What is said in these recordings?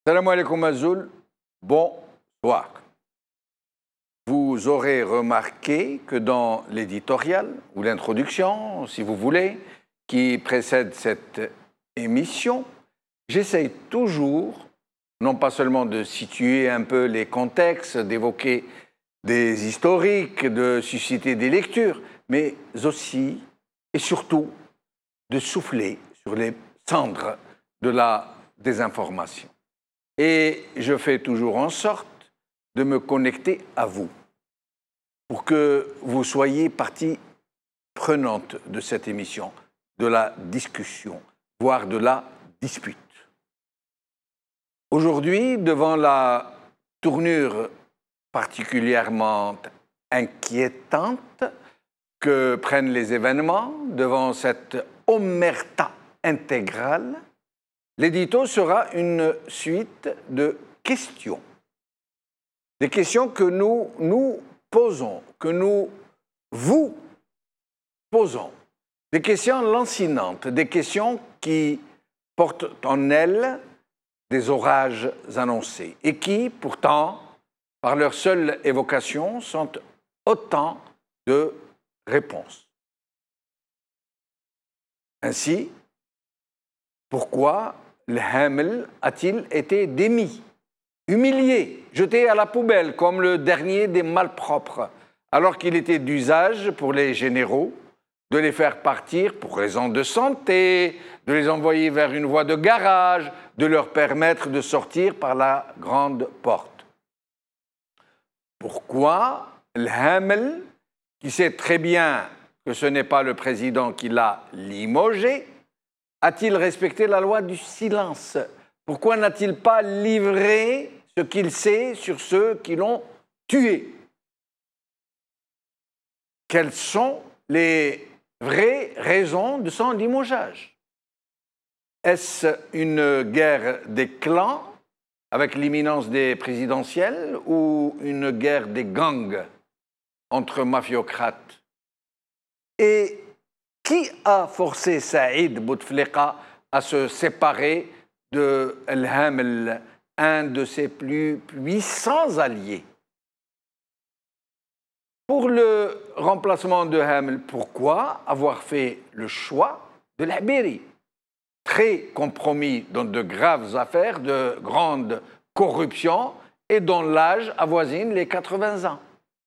Salam alaikum Azoul, bonsoir. Vous aurez remarqué que dans l'éditorial, ou l'introduction, si vous voulez, qui précède cette émission, j'essaye toujours, non pas seulement de situer un peu les contextes, d'évoquer des historiques, de susciter des lectures, mais aussi et surtout de souffler sur les cendres de la désinformation. Et je fais toujours en sorte de me connecter à vous pour que vous soyez partie prenante de cette émission, de la discussion, voire de la dispute. Aujourd'hui, devant la tournure particulièrement inquiétante que prennent les événements, devant cette omerta intégrale, l'édito sera une suite de questions. Des questions que nous nous posons, que nous vous posons. Des questions lancinantes, des questions qui portent en elles des orages annoncés et qui, pourtant, par leur seule évocation, sont autant de réponses. Ainsi, pourquoi le Hamel a-t-il été démis, humilié, jeté à la poubelle comme le dernier des malpropres, alors qu'il était d'usage pour les généraux de les faire partir pour raisons de santé, de les envoyer vers une voie de garage, de leur permettre de sortir par la grande porte? Pourquoi le Hamel, qui sait très bien que ce n'est pas le président qui l'a limogé, a-t-il respecté la loi du silence? Pourquoi n'a-t-il pas livré ce qu'il sait sur ceux qui l'ont tué? Quelles sont les vraies raisons de son limogeage? Est-ce une guerre des clans avec l'imminence des présidentielles ou une guerre des gangs entre mafiocrates? Et qui a forcé Saïd Bouteflika à se séparer de El Hamel, un de ses plus puissants alliés? Pour le remplacement de Hamel, pourquoi avoir fait le choix de l'Habiri, très compromis dans de graves affaires de grande corruption et dont l'âge avoisine les 80 ans?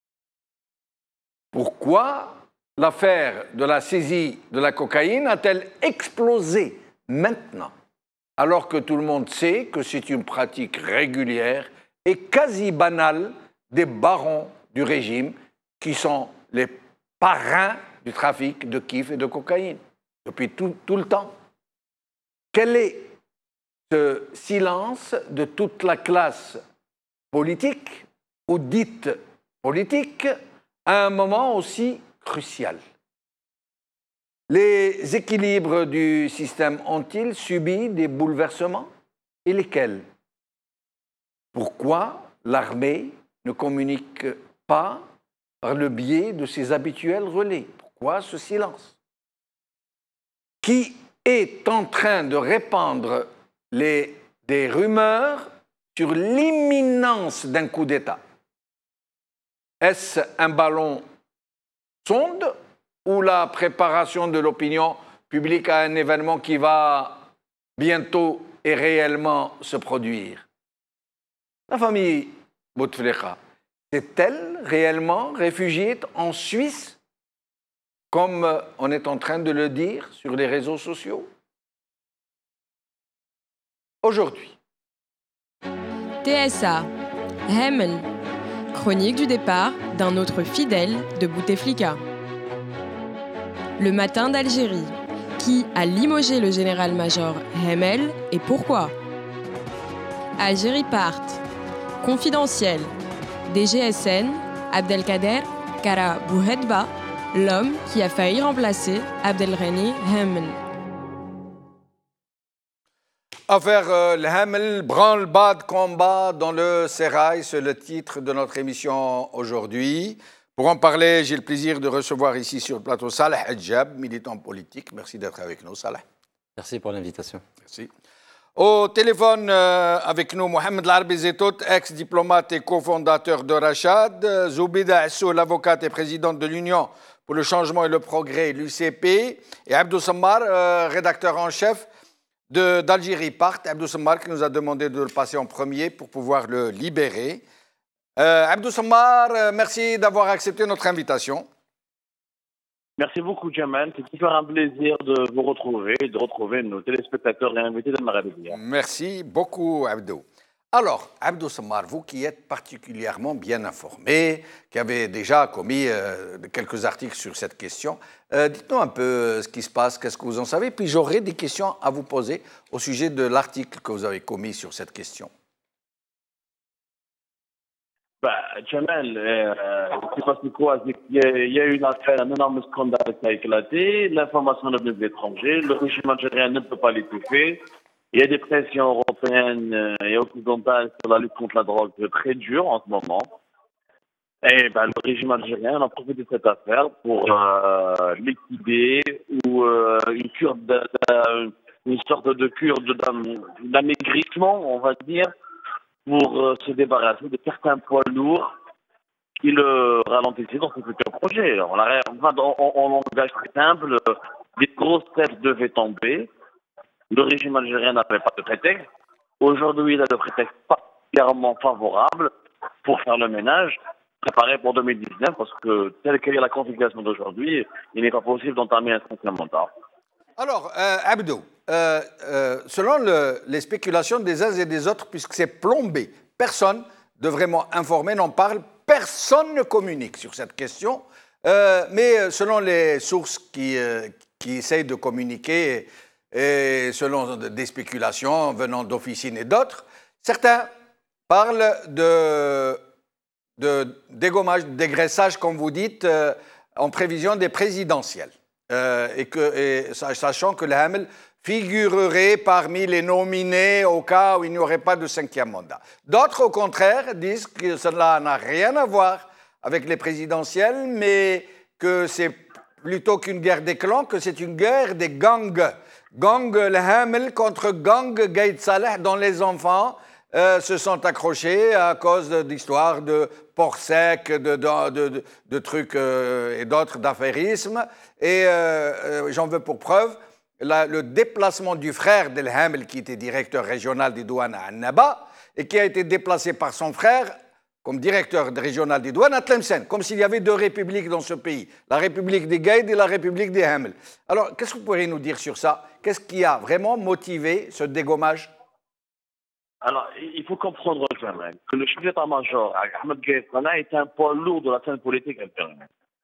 Pourquoi l'affaire de la saisie de la cocaïne a-t-elle explosé maintenant, alors que tout le monde sait que c'est une pratique régulière et quasi banale des barons du régime qui sont les parrains du trafic de kiff et de cocaïne depuis tout le temps? Quel est ce silence de toute la classe politique ou dite politique à un moment aussi crucial? Les équilibres du système ont-ils subi des bouleversements? Et lesquels? Pourquoi l'armée ne communique pas par le biais de ses habituels relais? Pourquoi ce silence? Qui est en train de répandre des rumeurs sur l'imminence d'un coup d'État? Est-ce un ballon sonde ou la préparation de l'opinion publique à un événement qui va bientôt et réellement se produire? La famille Bouteflika s'est-elle réellement réfugiée en Suisse, comme on est en train de le dire sur les réseaux sociaux? Aujourd'hui. TSA, Hamel, chronique du départ d'un autre fidèle de Bouteflika. Le matin d'Algérie, qui a limogé le général-major Hamel et pourquoi? Algérie part, confidentiel, DGSN, Abdelkader Kara Bouhedba, l'homme qui a failli remplacer Abdelghani Hamel. Affaire le Hamel, branle-bas de combat dans le Sérail, c'est le titre de notre émission aujourd'hui. Pour en parler, j'ai le plaisir de recevoir ici sur le plateau Salah Hadjab, militant politique. Merci d'être avec nous, Salah. Merci pour l'invitation. Merci. Au téléphone avec nous, Mohamed Larbi Zetout, ex-diplomate et cofondateur de Rachad, Zoubida Assou, l'avocate et présidente de l'Union pour le changement et le progrès, l'UCP, et Abdou Sammar, rédacteur en chef d'Algérie Part. Abdou Sammar qui nous a demandé de le passer en premier pour pouvoir le libérer. Abdou Sammar, merci d'avoir accepté notre invitation. Merci beaucoup, Jamal. C'est toujours un plaisir de vous retrouver et de retrouver nos téléspectateurs et invités de Maraboudia. Merci beaucoup, Abdou. Alors, Abdou Sammar, vous qui êtes particulièrement bien informé, qui avez déjà commis quelques articles sur cette question, dites-nous un peu ce qui se passe, qu'est-ce que vous en savez, puis j'aurai des questions à vous poser au sujet de l'article que vous avez commis sur cette question. Jamal, ce qui se passe quoi? Il y a eu une affaire, un énorme scandale qui a éclaté, l'information est venue de l'étranger, le régime algérien ne peut pas l'étouffer. Il y a des pressions européennes et occidentales sur la lutte contre la drogue très dures en ce moment. Et le régime algérien en a profité de cette affaire pour liquider ou une sorte de cure d'amaigrissement, on va dire, pour se débarrasser de certains poids lourds qui le ralentissaient dans ce futur projet. En langage très simple, des grosses têtes devaient tomber. Le régime algérien n'avait pas de prétexte. Aujourd'hui, il a de prétexte particulièrement favorable pour faire le ménage, préparé pour 2019, parce que telle qu'elle est la configuration d'aujourd'hui, il n'est pas possible d'entamer un cinquième mandat. Alors, Abdou, selon les spéculations des uns et des autres, puisque c'est plombé, personne de vraiment informé n'en parle, personne ne communique sur cette question, mais selon les sources qui essayent de communiquer, et selon des spéculations venant d'officines et d'autres, certains parlent de dégommage, de dégraissage, comme vous dites, en prévision des présidentielles. Sachant que le Hamel figurerait parmi les nominés au cas où il n'y aurait pas de cinquième mandat. D'autres, au contraire, disent que cela n'a rien à voir avec les présidentielles, mais que c'est plutôt qu'une guerre des clans, que c'est une guerre des gangs. Gang le Hamel contre gang Gaïd Saleh, dont les enfants se sont accrochés à cause d'histoires de porc sec, de trucs et d'autres d'affairisme. Et j'en veux pour preuve le déplacement du frère d'El Hamel, qui était directeur régional des douanes à Annaba, et qui a été déplacé par son frère comme directeur régional des douanes à Tlemcen, comme s'il y avait deux républiques dans ce pays, la République des Gaïd et la République des Hamel. Alors, qu'est-ce que vous pourriez nous dire sur ça? Qu'est-ce qui a vraiment motivé ce dégommage? Alors, il faut comprendre que le chef d'état-major, Ahmed Gaïd Salah, est un poids lourd de la scène politique algérienne.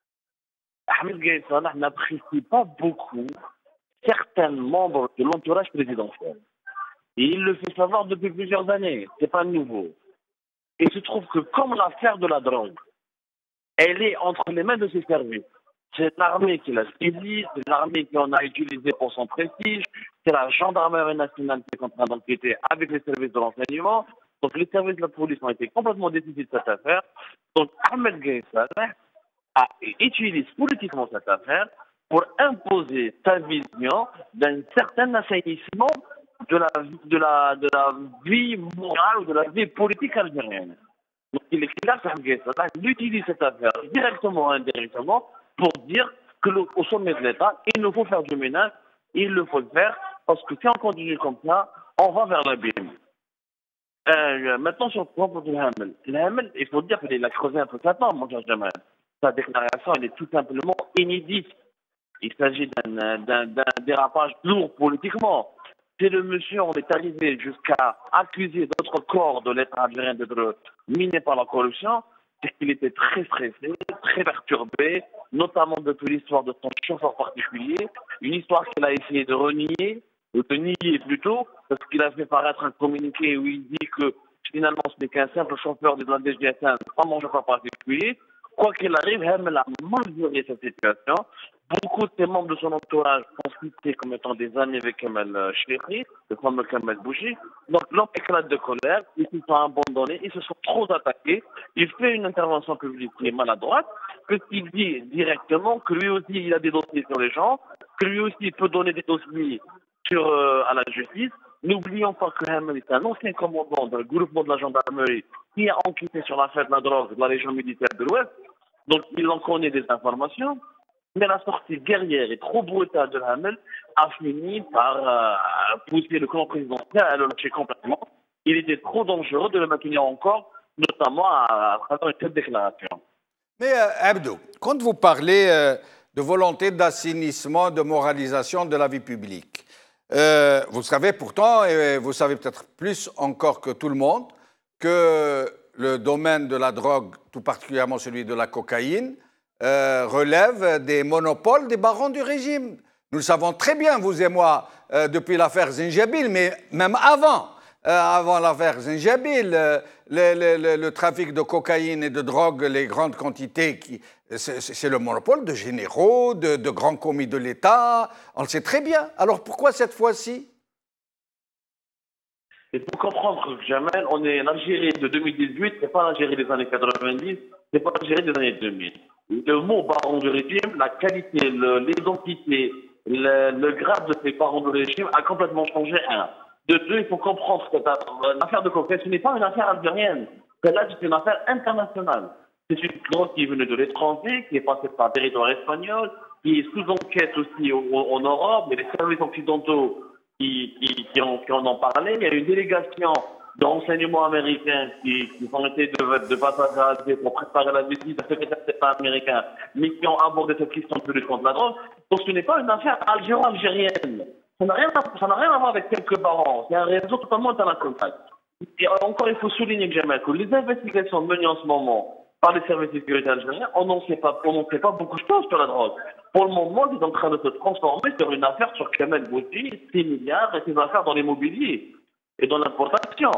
Ahmed Gaïd Salah n'apprécie pas beaucoup certains membres de l'entourage présidentiel. Et il le fait savoir depuis plusieurs années. C'est pas nouveau. Et il se trouve que comme l'affaire de la drogue, elle est entre les mains de ses services. C'est l'armée qui l'a suivi, c'est l'armée qui en a utilisé pour son prestige, c'est la gendarmerie nationale qui est en train d'enquêter avec les services de renseignement. Donc les services de la police ont été complètement décisifs de cette affaire. Donc Ahmed Gaïd Salah utilise politiquement cette affaire pour imposer sa vision d'un certain assainissement de la vie morale ou de la vie politique algérienne. Donc il est clair qu'il utilise cette affaire directement ou indirectement pour dire qu'au sommet de l'État, il nous faut faire du ménage, il le faut le faire, parce que si on continue comme ça, on va vers l'abîme. Maintenant, sur le point pour le Hamel. Le Hamel, il faut dire qu'il a creusé un peu sa tombe, mon cher Jamal. Sa déclaration, elle est tout simplement inédite. Il s'agit d'un dérapage lourd politiquement. Si le monsieur, on est arrivé jusqu'à accuser d'autres corps de l'État algérien d'être miné par la corruption, c'est qu'il était très stressé, très perturbé, notamment depuis l'histoire de son chauffeur particulier, une histoire qu'il a essayé de renier, ou de nier plutôt, parce qu'il a fait paraître un communiqué où il dit que finalement ce n'est qu'un simple chauffeur de la DGSN, pas mon chauffeur particulier. Quoi qu'il arrive, Hamel a mal géré cette situation. Beaucoup de ses membres de son entourage sont cités comme étant des amis avec Kamel Chérif, le fameux Kamel Bouchi. Donc l'homme éclate de colère, ils se sont abandonnés, ils se sont trop attaqués. Il fait une intervention publique qui est maladroite, puisqu'il dit directement que lui aussi il a des dossiers sur les gens, que lui aussi il peut donner des dossiers à la justice. N'oublions pas que Hamel est un ancien commandant d'un groupement de la gendarmerie qui a enquêté sur l'affaire de la drogue de la région militaire de l'Ouest. Donc, il en connaît des informations. Mais la sortie guerrière et trop brutale de Hamel a fini par pousser le camp présidentiel à le lâcher complètement. Il était trop dangereux de le maintenir encore, notamment à travers une telle déclaration. Mais Abdou, quand vous parlez de volonté d'assainissement, de moralisation de la vie publique, vous savez pourtant, et vous savez peut-être plus encore que tout le monde, que le domaine de la drogue, tout particulièrement celui de la cocaïne, relève des monopoles des barons du régime. Nous le savons très bien, vous et moi, depuis l'affaire Zinjabil, mais même avant l'affaire Zinjabil, le trafic de cocaïne et de drogue, les grandes quantités, c'est le monopole de généraux, de grands commis de l'État, on le sait très bien. Alors pourquoi cette fois-ci? Il faut comprendre, Jamel, on est l'Algérie de 2018, c'est pas l'Algérie des années 90, c'est pas l'Algérie des années 2000. Le mot baron du régime, la qualité, l'identité, le grade de ces barons du régime a complètement changé. De deux, il faut comprendre que l'affaire de cocaïne, ce n'est pas une affaire algérienne. Celle-là, c'est une affaire internationale. C'est une drogue qui est venue de l'étranger, qui est passée par le territoire espagnol, qui est sous enquête aussi en Europe, mais les services occidentaux qui en ont parlé. Il y a une délégation de renseignements américains qui ont été de passage à Alger pour préparer la visite du secrétaire d'État américain, mais qui ont abordé cette question de lutte contre la drogue. Donc ce n'est pas une affaire algéro-algérienne. Ça n'a rien à voir avec quelques barons. C'est un réseau totalement international. Et encore, il faut souligner, Jamel, que les investigations menées en ce moment par les services de sécurité algériens, on n'en sait pas beaucoup de choses sur la drogue. Pour le moment, c'est en train de se transformer sur une affaire sur Kamel Bouti, 6 milliards, et une affaire dans l'immobilier et dans l'importation.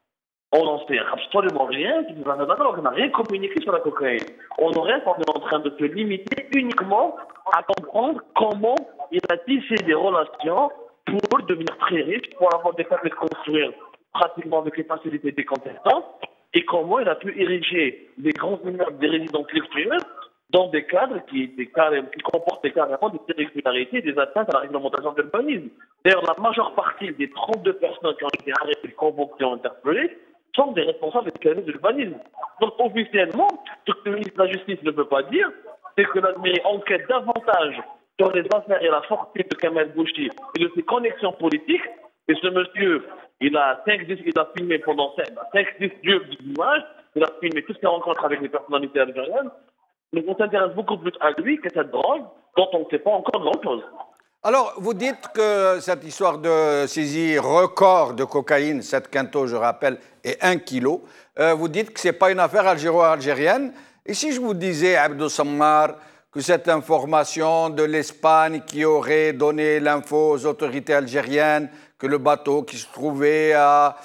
On n'en sait absolument rien sur les affaires de la drogue. On n'a rien communiqué sur la cocaïne. On est en train de se limiter uniquement à comprendre comment il a tissé des relations pour devenir très riche, pour avoir des permis de construire pratiquement avec les facilités des contestants, et comment il a pu ériger des grands immeubles, des résidences luxueuses dans des cadres qui comportaient carrément des irrégularités, des atteintes à la réglementation de l'urbanisme. D'ailleurs, la majeure partie des 32 personnes qui ont été arrêtées, convoquées, interpellées, sont des responsables des services de l'urbanisme. Donc, officiellement, ce que le ministre de la Justice ne peut pas dire, c'est que l'Algérie enquête davantage sur les affaires et la fortune de Kamel Bouchi et de ses connexions politiques. Et ce monsieur, il a filmé pendant 5-10 d'images, il a filmé toutes ses rencontres avec les personnalités algériennes. Donc on s'intéresse beaucoup plus à lui qu'à cette drogue dont on ne sait pas encore grand-chose. Alors, vous dites que cette histoire de saisie record de cocaïne, 7 quintaux, je rappelle, et 1 kilo, vous dites que ce n'est pas une affaire algéro-algérienne. Et si je vous disais, Abdou Sammar, que cette information de l'Espagne qui aurait donné l'info aux autorités algériennes, que le bateau qui se trouvait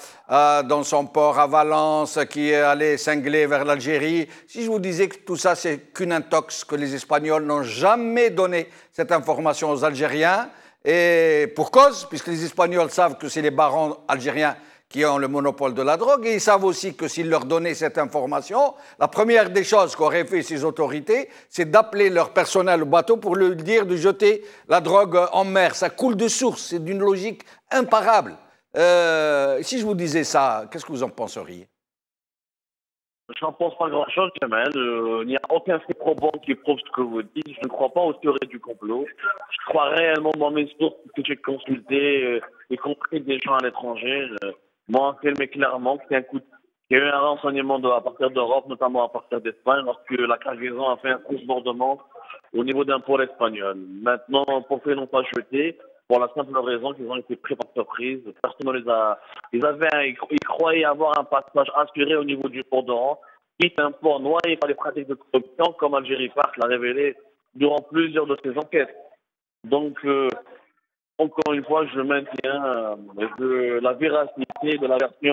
dans son port à Valence, qui allait cingler vers l'Algérie, si je vous disais que tout ça, c'est qu'une intox, que les Espagnols n'ont jamais donné cette information aux Algériens, et pour cause, puisque les Espagnols savent que c'est les barons algériens qui ont le monopole de la drogue, et ils savent aussi que s'ils leur donnaient cette information, la première des choses qu'auraient fait ces autorités, c'est d'appeler leur personnel au bateau pour leur dire de jeter la drogue en mer. Ça coule de source, c'est d'une logique imparable. Si je vous disais ça, qu'est-ce que vous en penseriez? Je n'en pense pas grand-chose, Kamel. Il n'y a aucun fait probant qui prouve ce que vous dites. Je ne crois pas aux théories du complot. Je crois réellement dans mes sources que j'ai consultées, y compris des gens à l'étranger. Moi, on filmé clairement qu'il y a eu un renseignement à partir d'Europe, notamment à partir d'Espagne, lorsque la cargaison a fait un transbordement au niveau d'un port espagnol. Maintenant, pourquoi ils n'ont pas jeté? Pour la simple raison qu'ils ont été pris par surprise. Personne ne les a. Ils croyaient avoir un passage assuré au niveau du port d'Oran, qui est un port noyé par les pratiques de corruption, comme Algérie Park l'a révélé durant plusieurs de ses enquêtes. Donc, encore une fois, je maintiens la véracité de la version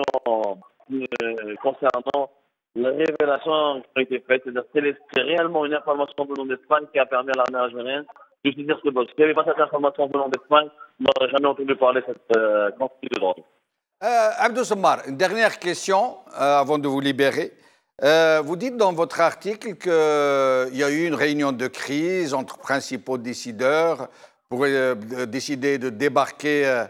concernant les révélations qui ont été faites. C'est-à-dire c'est réellement une information venant d'Espagne qui a permis à l'armée algérienne de saisir ce boss. S'il n'y avait pas cette information venant d'Espagne, on n'aurait jamais entendu parler de cette quantité de drogue. Abdou Sammar, une dernière question avant de vous libérer. Vous dites dans votre article qu'il y a eu une réunion de crise entre principaux décideurs pour décider de débarquer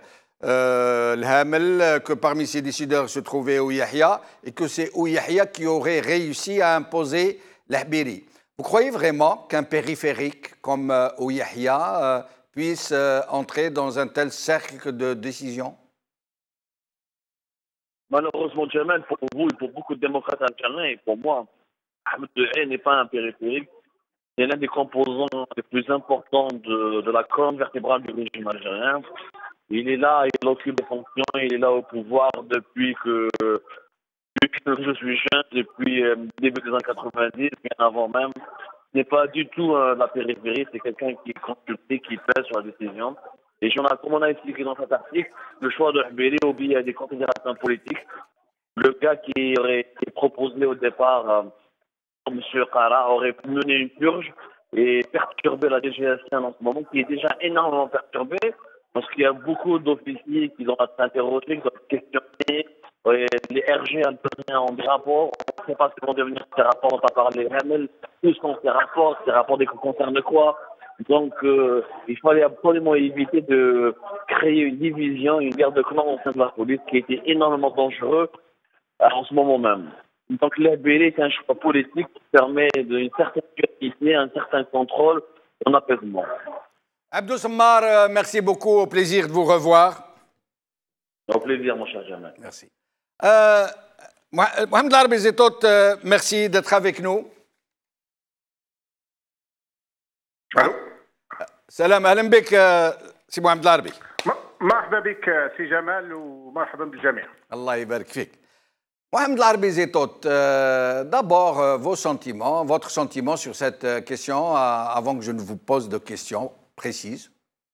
le Hamel, que parmi ces décideurs se trouvait Ouyahia et que c'est Ouyahia qui aurait réussi à imposer l'Ahbiri. Vous croyez vraiment qu'un périphérique comme Ouyahia puisse entrer dans un tel cercle de décision? Malheureusement, Jamal, pour vous et pour beaucoup de démocrates algériens et pour moi, Ahmed Dehane n'est pas un périphérique. C'est l'un des composants les plus importants de la colonne vertébrale du régime algérien. Il est là, il occupe des fonctions, il est là au pouvoir depuis que je suis jeune, depuis le début des années 90, bien avant même. Ce n'est pas du tout la périphérie, c'est quelqu'un qui est consulté, qui pèse sur la décision. Et comme on a expliqué dans cet article, le choix de Hbeli obéit à des considérations politiques. Le gars qui aurait été proposé au départ, M. Qara, aurait mené une purge et perturbé la DGSN en ce moment, qui est déjà énormément perturbée, parce qu'il y a beaucoup d'officiers qui doivent être interrogés, qui doivent être questionnés. Les RG algériens ont des rapports, on ne sait pas ce qu'ils vont devenir ces rapports, on va parler Hamel, où sont ces rapports qui concernent quoi. Donc, il fallait absolument éviter de créer une division, une guerre de clans au sein de la police qui était énormément dangereux en ce moment même. Donc, l'HBL est un choix politique qui permet une certaine sécurité, un certain contrôle, un apaisement. Abdou Sammar, merci beaucoup. Au plaisir de vous revoir. Au plaisir, mon cher Jamal. Merci. Mohamed Larbi Zétot, merci d'être avec nous. Allô. سلام اهلا بك سي محمد العربي. مرحبا بك سي جمال ومرحبا بالجميع. الله يبارك فيك. Mohamed Larbi Zétot, d'abord vos sentiments, votre sentiment sur cette question avant que je ne vous pose de questions précises.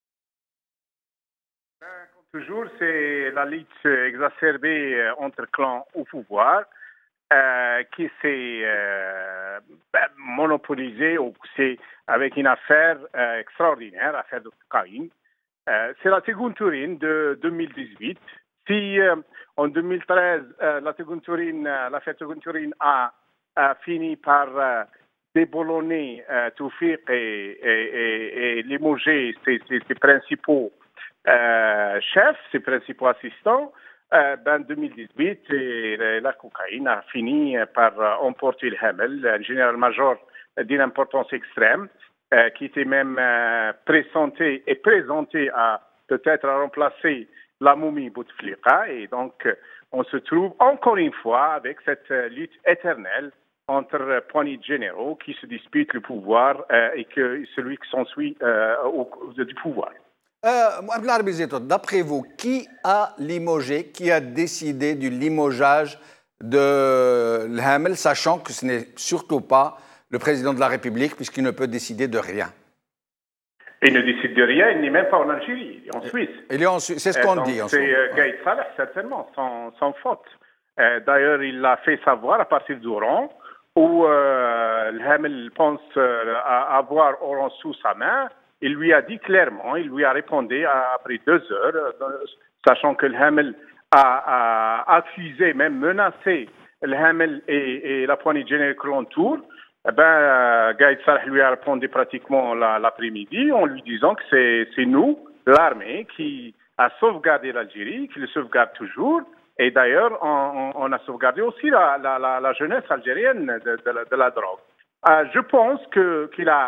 Comme toujours, c'est la lutte exacerbée entre clans au pouvoir qui s'est monopolisée ou poussée avec une affaire extraordinaire, l'affaire de cocaïne. C'est la seconde tourine de 2018. Si en 2013, l'affaire Segoune Tourine a fini par déboulonner Toufik et limoger ses principaux chefs, ses principaux assistants, en 2018, la cocaïne a fini par emporter le Hamel, un général-major d'une importance extrême, qui était même présenté à peut-être à remplacer la momie Bouteflika. Et donc, on se trouve encore une fois avec cette lutte éternelle entre poignées de généraux qui se disputent le pouvoir et que celui qui s'ensuit du pouvoir. Mohamed Larbi Zétot, d'après vous, qui a limogé, qui a décidé du limogeage de l'Hamel, sachant que ce n'est surtout pas le président de la République, puisqu'il ne peut décider de rien? Il ne décide de rien, il n'est même pas en Algérie, il est en Suisse. Il est en Suisse, c'est ce qu'on dit en Suisse. C'est Gaïd Salah, certainement, sans faute. D'ailleurs, il l'a fait savoir à partir d'Oran, où l'Hamel pense avoir Oran sous sa main. Il lui a dit clairement, il lui a répondu après 2 heures, sachant que l'Hamel a accusé, même menacé l'Hamel et la poignée de généraux qui l'entourent. Gaïd Salah lui a répondu pratiquement l'après-midi en lui disant que c'est nous, l'armée, qui a sauvegardé l'Algérie, qui le sauvegarde toujours. Et d'ailleurs, on a sauvegardé aussi la jeunesse algérienne de la drogue. Je pense qu'il a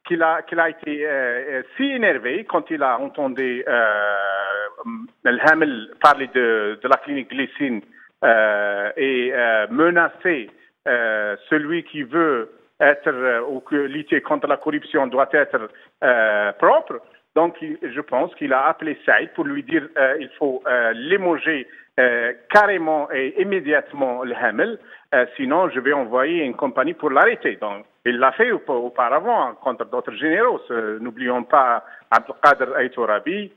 été si énervé quand il a entendu Hamel parler de la clinique Glycine et menacer celui qui veut être ou que lutter contre la corruption doit être propre. Donc, je pense qu'il a appelé Saïd pour lui dire il faut limoger carrément et immédiatement le Hamel, sinon je vais envoyer une compagnie pour l'arrêter. Donc, il l'a fait auparavant contre d'autres généraux. N'oublions pas Abdelkader Aïtourabi,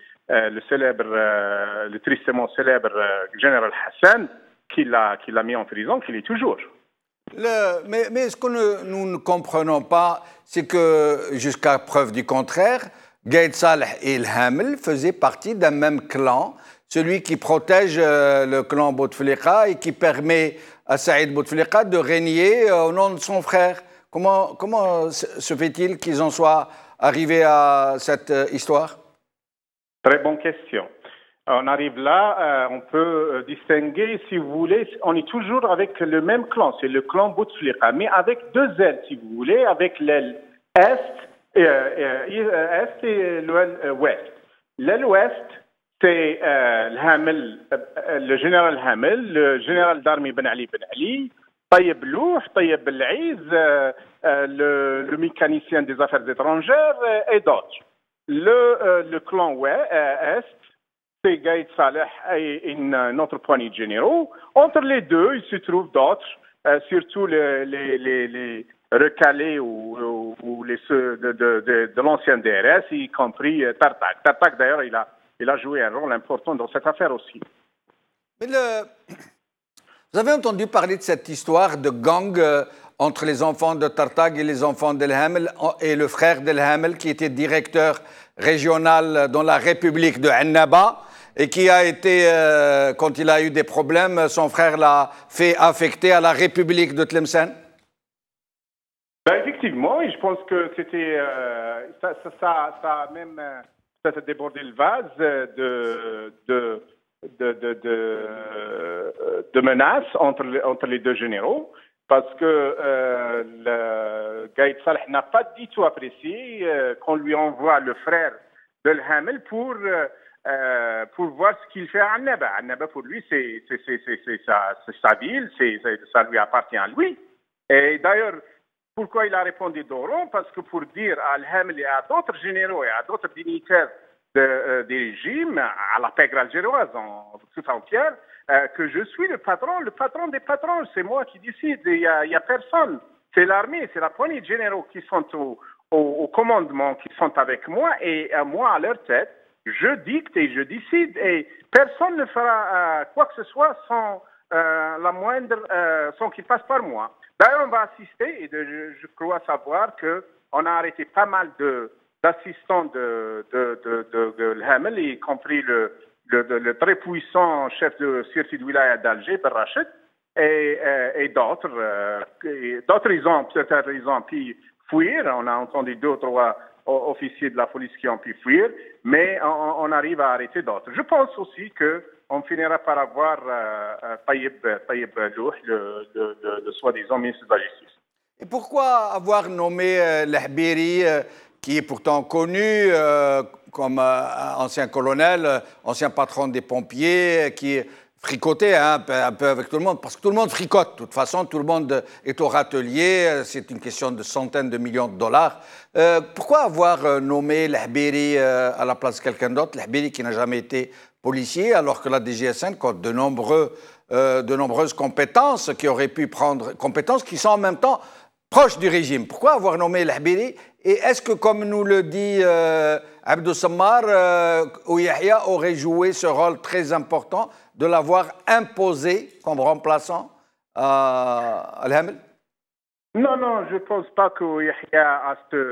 le tristement célèbre général Hassan, qui l'a mis en prison, qu'il est toujours. Mais ce que nous ne comprenons pas, c'est que, jusqu'à preuve du contraire, Gaïd Salah et le Hamel faisaient partie d'un même clan, celui qui protège le clan Bouteflika et qui permet à Saïd Bouteflika de régner au nom de son frère. Comment se fait-il qu'ils en soient arrivés à cette histoire? Très bonne question. On arrive là, on peut distinguer, si vous voulez, on est toujours avec le même clan, c'est le clan Bouteflika, mais avec deux ailes, si vous voulez, avec l'aile Est et l'aile Ouest. L'aile Ouest, c'est le général Hamel, le général d'armée Ben Ali, Taïeb Louh, Taïeb Bel'Aïz, le mécanicien des affaires étrangères et d'autres. Le clan Est, c'est Gaïd Saleh et une autre poignée de généraux. Entre les deux, il se trouve d'autres, surtout les recalés ou les ceux de l'ancienne DRS, y compris Tartak. Tartak, d'ailleurs, il a joué un rôle important dans cette affaire aussi. Mais vous avez entendu parler de cette histoire de gang entre les enfants de Tartag et les enfants d'El Hamel et le frère d'El Hamel qui était directeur régional dans la République de Annaba et qui a été, quand il a eu des problèmes, son frère l'a fait affecter à la République de Tlemcen? Ben effectivement, et je pense que c'était ça a même ça a débordé le vase de menaces entre les deux généraux, parce que le Gaïd Saleh n'a pas du tout apprécié qu'on lui envoie le frère de Hamel pour voir ce qu'il fait à Annaba. Annaba, pour lui, c'est sa ville, ça lui appartient à lui. Et d'ailleurs, pourquoi il a répondu Doron? Parce que pour dire à Al-Hamel et à d'autres généraux et à d'autres dignitaires des régimes, à la pègre algéroise en toute entière, que je suis le patron des patrons, c'est moi qui décide, il y a personne. C'est l'armée, c'est la poignée de généraux qui sont au commandement, qui sont avec moi, et moi à leur tête, je dicte et je décide, et personne ne fera quoi que ce soit sans sans qu'il passe par moi. D'ailleurs, on va assister, et je crois savoir qu'on a arrêté pas mal d'assistants de Hamel, y compris le très puissant chef de circuit de wilaya d'Alger, Ben Rachid, et d'autres. D'autres, ils ont pu fuir. On a entendu 2 ou 3 officiers de la police qui ont pu fuir, mais on arrive à arrêter d'autres. Je pense aussi qu'on finira par avoir Taïeb Louh, le soi-disant ministre de la Justice. Et pourquoi avoir nommé Lahbiri, qui est pourtant connu comme ancien colonel, ancien patron des pompiers, qui fricotait un peu avec tout le monde, parce que tout le monde fricote. De toute façon, tout le monde est au râtelier, c'est une question de centaines de millions de dollars. Pourquoi avoir nommé Lahbiri à la place de quelqu'un d'autre, Lahbiri qui n'a jamais été policier, alors que la DGSN compte de nombreuses compétences qui auraient pu prendre, compétences qui sont en même temps proches du régime. Pourquoi avoir nommé Lahbiri? Et est-ce que, comme nous le dit Abdou Sammar, Yahya aurait joué ce rôle très important de l'avoir imposé comme remplaçant à Al-Hamel? Non, je ne pense pas que Yahya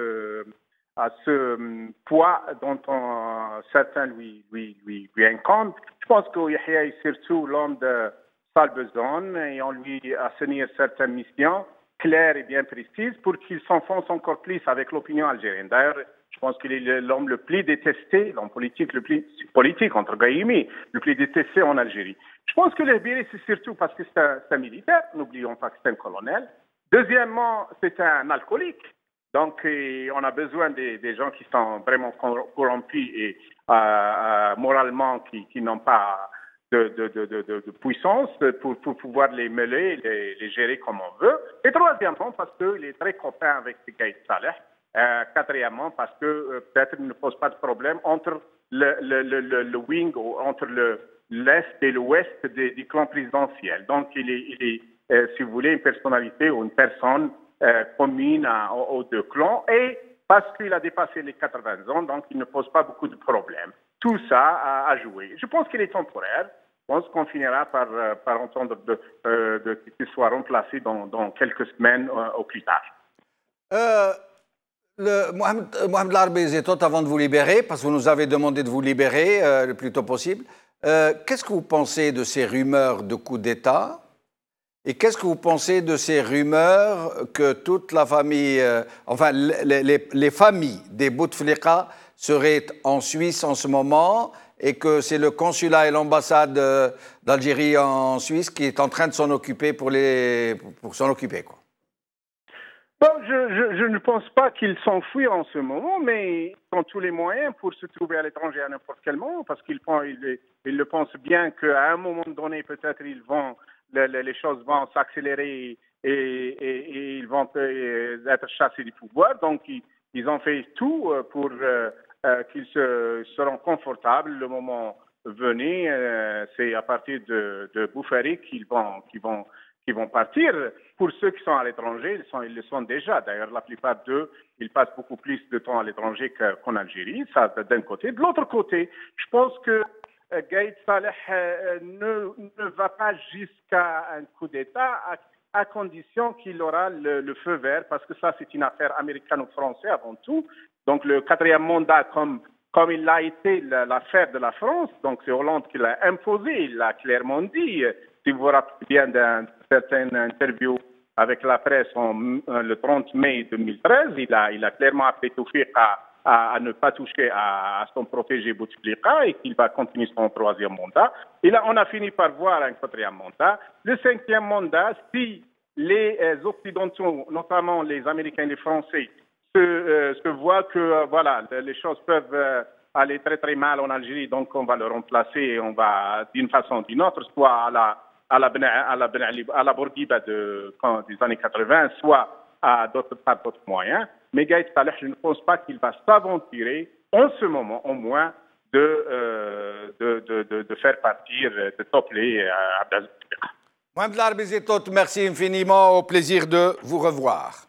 a ce poids dont certains lui incombent. Je pense que Yahya est surtout l'homme de sale besogne et on lui a assigné certaines missions claires et bien précises pour qu'il s'enfonce encore plus avec l'opinion algérienne. D'ailleurs, je pense qu'il est l'homme le plus détesté, l'homme politique le plus politique, entre guillemets, le plus détesté en Algérie. Je pense que Lahbiri, c'est surtout parce que c'est un militaire, n'oublions pas que c'est un colonel. Deuxièmement, c'est un alcoolique. Donc, on a besoin des gens qui sont vraiment corrompus et moralement qui n'ont pas de puissance pour pouvoir les mêler, les gérer comme on veut. Et troisièmement, parce qu'il est très copain avec Gaïd Saleh. Quatrièmement, parce que peut-être il ne pose pas de problème entre le wing, ou entre l'Est et l'Ouest du clan présidentiel. Donc, il est si vous voulez, une personnalité ou une personne commune aux deux clans. Et parce qu'il a dépassé les 80 ans, donc il ne pose pas beaucoup de problèmes. Tout ça a joué. Je pense qu'il est temporaire. Je pense qu'on finira par entendre qu'il soit remplacé dans quelques semaines au plus tard. Mohamed Larbi Zetot, avant de vous libérer, parce que vous nous avez demandé de vous libérer le plus tôt possible, qu'est-ce que vous pensez de ces rumeurs de coup d'État? Et qu'est-ce que vous pensez de ces rumeurs que toute la famille, enfin les familles des Bouteflika seraient en Suisse en ce moment et que c'est le consulat et l'ambassade d'Algérie en Suisse qui est en train de s'en occuper pour s'en occuper, quoi. Bon, je ne pense pas qu'ils s'enfuient en ce moment, mais ils ont tous les moyens pour se trouver à l'étranger à n'importe quel moment, parce qu'ils le pensent bien qu'à un moment donné, peut-être, les choses vont s'accélérer et ils vont être chassés du pouvoir. Donc, ils ont fait tout pour qu'ils seront confortables le moment venu. C'est à partir de Boufarik qu'ils vont partir. Pour ceux qui sont à l'étranger, ils le sont déjà. D'ailleurs, la plupart d'eux, ils passent beaucoup plus de temps à l'étranger qu'en Algérie. Ça, d'un côté. De l'autre côté, je pense que Gaïd Saleh ne va pas jusqu'à un coup d'État à condition qu'il aura le feu vert, parce que ça, c'est une affaire américano-française avant tout. Donc, le quatrième mandat, comme il l'a été l'affaire de la France, donc c'est Hollande qui l'a imposé, il l'a clairement dit. Si vous vous rappelez bien d'une certaine interview avec la presse le 30 mai 2013, il a clairement appelé Toufik à ne pas toucher à son protégé Bouteflika et qu'il va continuer son troisième mandat. Et là, on a fini par voir un quatrième mandat. Le cinquième mandat, si les Occidentaux, notamment les Américains et les Français, se voient que voilà, les choses peuvent aller très très mal en Algérie, donc on va le remplacer et on va d'une façon ou d'une autre, soit à la Bourguiba des années 80, soit à d'autres moyens. Mais Gaïd Saleh, je ne pense pas qu'il va s'aventurer en ce moment au moins de faire partir, de topler Abdelaziz Bouteflika. Mohamed Larbizitot, merci infiniment, au plaisir de vous revoir.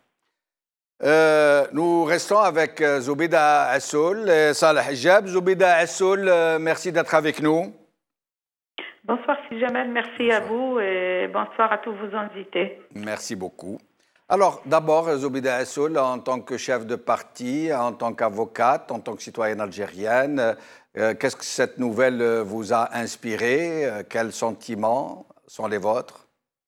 Nous restons avec Zoubida Assoul et Saleh Hijab. Zoubida Assoul, merci d'être avec nous. Bonsoir Jamel, merci à vous et bonsoir à tous vos invités. Merci beaucoup. Alors d'abord, Zoubida Assoul, en tant que chef de parti, en tant qu'avocate, en tant que citoyenne algérienne, qu'est-ce que cette nouvelle vous a inspiré? Quels sentiments sont les vôtres?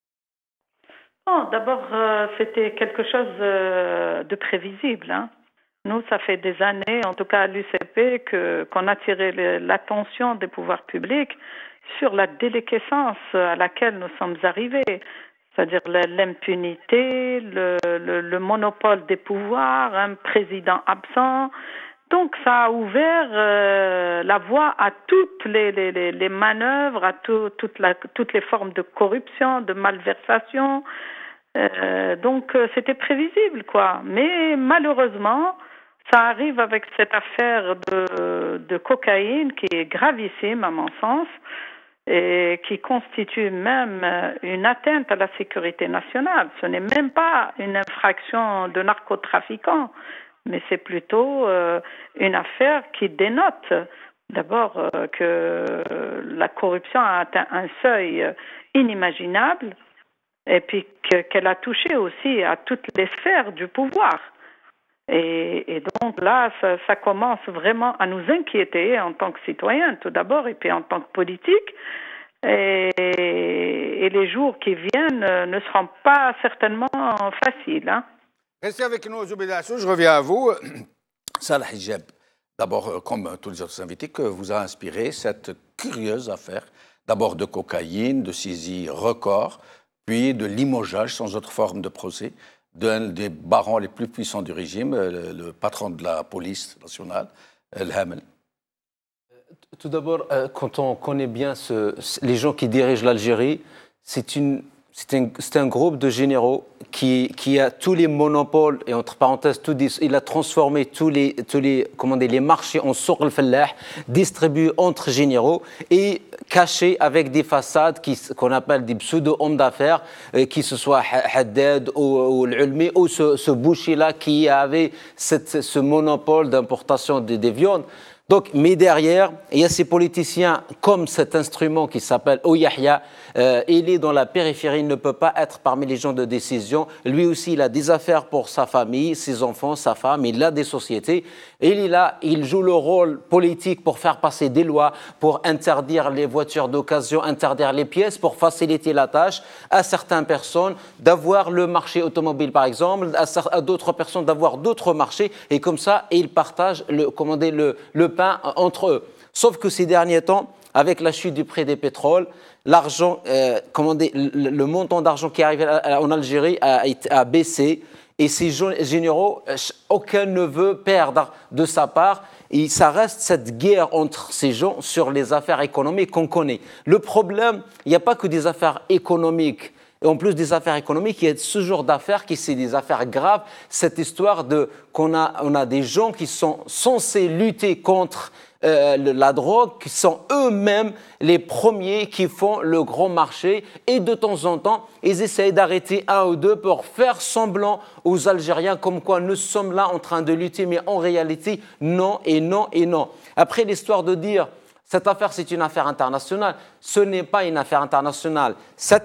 Bon, d'abord, c'était quelque chose de prévisible, hein. Nous, ça fait des années, en tout cas à l'UCP, qu'on a tiré l'attention des pouvoirs publics sur la déliquescence à laquelle nous sommes arrivés, c'est-à-dire l'impunité, le monopole des pouvoirs, un président absent. Donc, ça a ouvert la voie à toutes les manœuvres, à toutes les formes de corruption, de malversation. Donc, c'était prévisible, quoi. Mais malheureusement, ça arrive avec cette affaire de cocaïne qui est gravissime, à mon sens, et qui constitue même une atteinte à la sécurité nationale. Ce n'est même pas une infraction de narcotrafiquants, mais c'est plutôt une affaire qui dénote d'abord que la corruption a atteint un seuil inimaginable et puis qu'elle a touché aussi à toutes les sphères du pouvoir. Et donc là, ça commence vraiment à nous inquiéter en tant que citoyens tout d'abord et puis en tant que politique. Et les jours qui viennent ne seront pas certainement faciles, hein. Restez avec nous, Zoubida Assoul. Je reviens à vous. Saleh Hijab, d'abord, comme tous les autres invités, que vous a inspiré cette curieuse affaire, d'abord de cocaïne, de saisie record, puis de limogeage sans autre forme de procès d'un des barons les plus puissants du régime, le patron de la police nationale, El Hamel. Tout d'abord, quand on connaît bien les gens qui dirigent l'Algérie, c'est un groupe de généraux qui a tous les monopoles, et entre parenthèses, il a transformé tous les marchés en souk al-fallah, distribués entre généraux et cachés avec des façades qu'on appelle des pseudo-hommes d'affaires, qui ce soit Haddad ou l'Ulmi, ou ce boucher-là qui avait ce monopole d'importation des viandes. Donc, mais derrière, il y a ces politiciens comme cet instrument qui s'appelle Ouyahia. Il est dans la périphérie, il ne peut pas être parmi les gens de décision. Lui aussi, il a des affaires pour sa famille, ses enfants, sa femme, il a des sociétés. Et il est là, il joue le rôle politique pour faire passer des lois, pour interdire les voitures d'occasion, interdire les pièces, pour faciliter la tâche à certaines personnes d'avoir le marché automobile, par exemple, à d'autres personnes d'avoir d'autres marchés. Et comme ça, ils partagent le pain entre eux. Sauf que ces derniers temps, avec la chute du prix des pétroles, l'argent, le montant d'argent qui arrive en Algérie a baissé. Et ces généraux, aucun ne veut perdre de sa part. Et ça reste cette guerre entre ces gens sur les affaires économiques qu'on connaît. Le problème, il n'y a pas que des affaires économiques. Et en plus des affaires économiques, il y a ce genre d'affaires qui c'est des affaires graves. Cette histoire qu'on a des gens qui sont censés lutter contre la drogue, qui sont eux-mêmes les premiers qui font le grand marché. Et de temps en temps, ils essayent d'arrêter un ou deux pour faire semblant aux Algériens comme quoi nous sommes là en train de lutter. Mais en réalité, non et non et non. Après l'histoire de dire cette affaire, c'est une affaire internationale. Ce n'est pas une affaire internationale.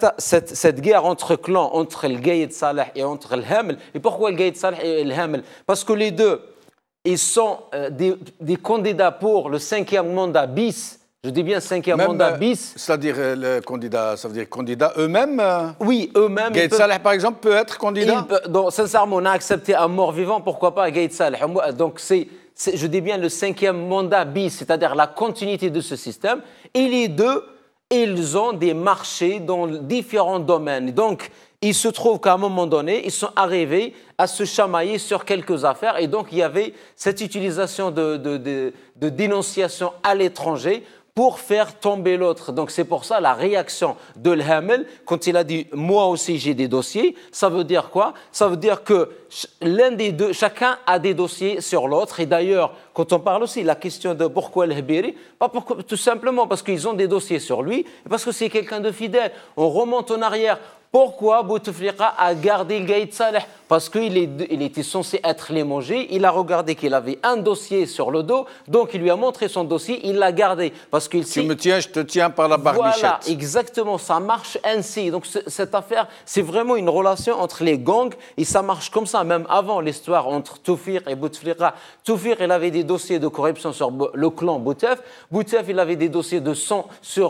Cette guerre entre clans, entre le Gaïd Saleh et entre le Hamel. Et pourquoi le Gaïd Saleh et le Hamel? Parce que les deux, ils sont des candidats pour le 5e mandat bis. Je dis bien 5e mandat bis. C'est-à-dire le candidat, ça veut dire candidat eux-mêmes? Oui, eux-mêmes. Gaïd Saleh, par exemple, peut être candidat? Donc, sincèrement, on a accepté un mort-vivant, pourquoi pas Gaïd Saleh? Donc, je dis bien le 5e mandat bis, c'est-à-dire la continuité de ce système. Et les deux, ils ont des marchés dans différents domaines. Donc, il se trouve qu'à un moment donné, ils sont arrivés à se chamailler sur quelques affaires. Et donc, il y avait cette utilisation de dénonciation à l'étranger pour faire tomber l'autre. Donc, c'est pour ça la réaction de l'Hamel, quand il a dit « moi aussi, j'ai des dossiers », ça veut dire quoi? Ça veut dire que l'un des deux, chacun a des dossiers sur l'autre. Et d'ailleurs, quand on parle aussi de la question de pourquoi el-Hebiri, tout simplement parce qu'ils ont des dossiers sur lui, et parce que c'est quelqu'un de fidèle. On remonte en arrière. Pourquoi Bouteflika a gardé le Gaïd Saleh? Parce qu'il était censé être limogé. Il a regardé qu'il avait un dossier sur le dos, donc il lui a montré son dossier, il l'a gardé. Parce qu'il tu me tiens, je te tiens par la barbichette. Voilà, exactement, ça marche ainsi. Donc cette affaire, c'est vraiment une relation entre les gangs et ça marche comme ça, même avant l'histoire entre Toufir et Bouteflika. Toufir, il avait des dossiers de corruption sur le clan Boutef. Boutef, il avait des dossiers de sang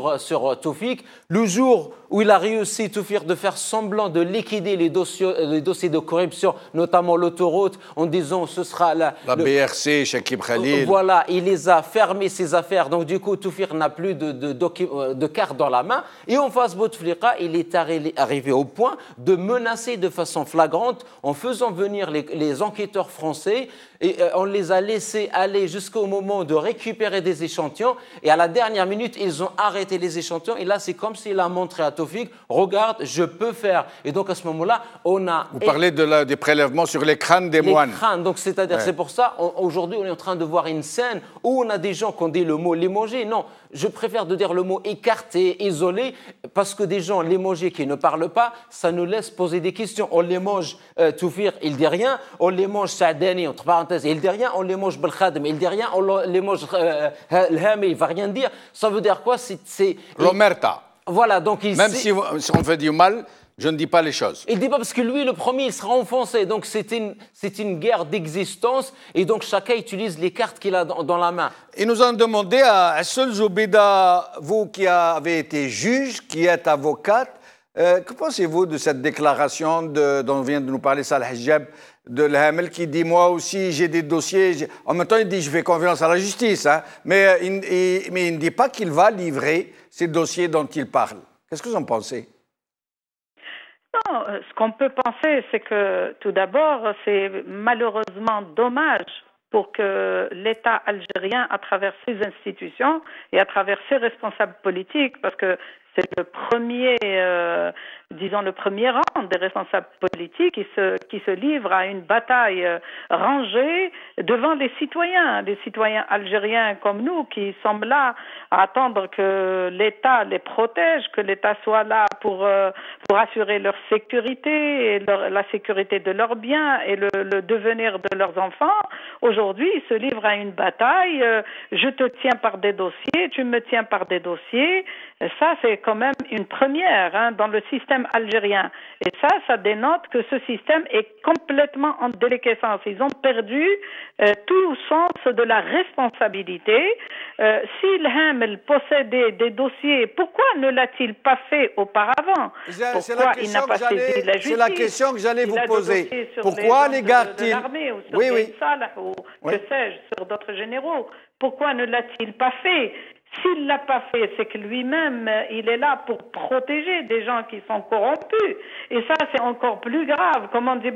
sur Toufik. Le jour où il a réussi, Toufir, de faire semblant de liquider les dossiers de corruption, notamment l'autoroute, en disant ce sera la BRC, Chakib Khalil. Voilà, il les a fermés, ses affaires. Donc, du coup, Toufir n'a plus de carte dans la main. Et en face, Bouteflika, il est arrivé au point de menacer de façon flagrante en faisant venir les enquêteurs français. Et on les a laissés aller jusqu'au moment de récupérer des échantillons. Et à la dernière minute, ils ont arrêté les échantillons. Et là, c'est comme s'il a montré à Toufik, regarde, je peux faire. Et donc, à ce moment-là, on a... Vous parlez des prélèvements sur les crânes des moines. Les crânes, donc c'est-à-dire, ouais. C'est pour ça, aujourd'hui, on est en train de voir une scène où on a des gens qui ont dit le mot limogé. Non, je préfère de dire le mot écarté, isolé, parce que des gens limogés qui ne parlent pas, ça nous laisse poser des questions. On limoge Toufir, il dit rien. On limoge Saadani, entre parenthèses, il dit rien. On limoge Belkhadim, il dit rien. On limoge Lhami, il va rien dire. Ça veut dire quoi? C'est l'omerta. Voilà, donc il... Même si on fait du mal, je ne dis pas les choses. Il ne dit pas parce que lui, le premier, il sera enfoncé. Donc c'est une guerre d'existence et donc chacun utilise les cartes qu'il a dans la main. Et nous avons demandé à Assel Zoubida, vous qui avez été juge, qui êtes avocate, que pensez-vous de cette déclaration dont vient de nous parler Salah Hijab, de l'Hamel, qui dit « moi aussi j'ai des dossiers ». En même temps, il dit « je fais confiance à la justice hein. ». Mais il ne dit pas qu'il va livrer ces dossiers dont il parle. Qu'est-ce que vous en pensez? Non, ce qu'on peut penser, c'est que tout d'abord, c'est malheureusement dommage pour que l'État algérien, à travers ses institutions et à travers ses responsables politiques, parce que c'est le premier, disons le premier rang des responsables politiques qui se livrent à une bataille rangée devant les citoyens algériens comme nous qui sommes là à attendre que l'État les protège, que l'État soit là pour assurer leur sécurité et la sécurité de leurs biens et le devenir de leurs enfants. Aujourd'hui, ils se livrent à une bataille. Je te tiens par des dossiers, tu me tiens par des dossiers. Ça, c'est quand même une première dans le système système algérien. Et ça dénote que ce système est complètement en déliquescence. Ils ont perdu tout sens de la responsabilité. Si le Hamel possédait des dossiers, pourquoi ne l'a-t-il pas fait auparavant? Pourquoi il n'a pas saisi la justice? C'est la question que j'allais vous poser. Pourquoi les garde-t-il ou sur Salah, ou que sais-je, sur d'autres généraux? Pourquoi ne l'a-t-il pas fait? S'il ne l'a pas fait, c'est que lui-même, il est là pour protéger des gens qui sont corrompus. Et ça, c'est encore plus grave. Comme on dit,